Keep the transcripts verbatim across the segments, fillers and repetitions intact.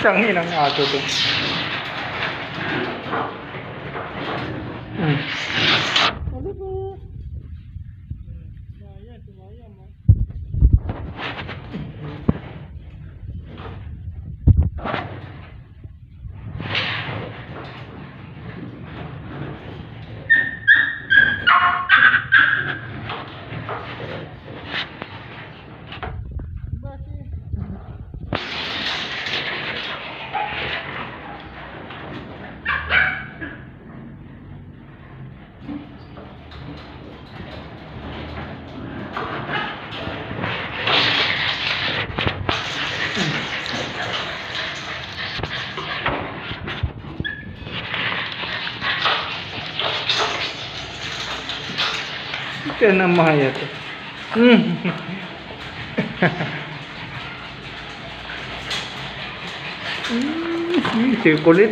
Tangin ang aso to. Hmm. Ano po? Tumaya, tumaya mo. Ika na mahaya to. Hmm. Hmm, si kulit.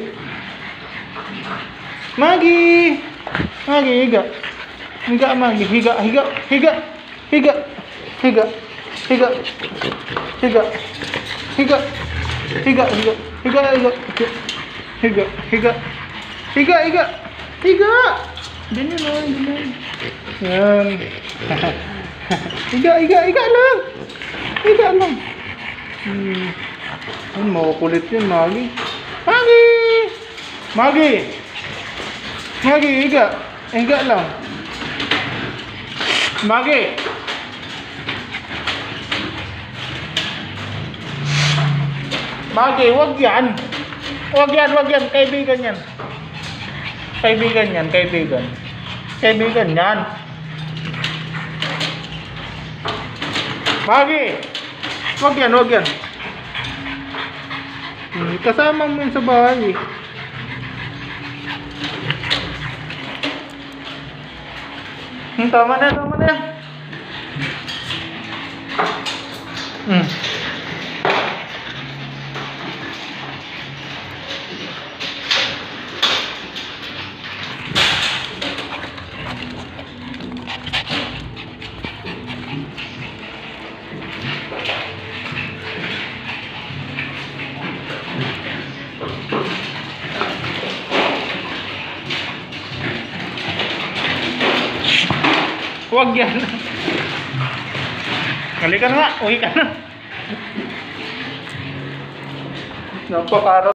Magi! Magi, higa. Higa, Magi. Higa, higa, higa. Higa. Higa. Higa. Higa. Higa. Higa, higa. Higa, higa. Higa, higa. Higa, higa. Higa. Ganyan lang, ganyan. Yan. Higa, higa, higa lang. Higa lang. Hmm. Ay, makukulit yun, Magi. Magi! Magi! Magi, higa. Higa lang. Magi! Magi, wag yan. Wag yan, wag yan. Kaibigan yan. Kaibigan yan, kaibigan. Kaibigan yan. Magi! Wag yan, wag yan. Hmm, kasama mo yun sa bahay eh. Hmm, tama na, tama na. Hmm. Huwag yan. Halika na nga. Uwi ka na. Napakaraw.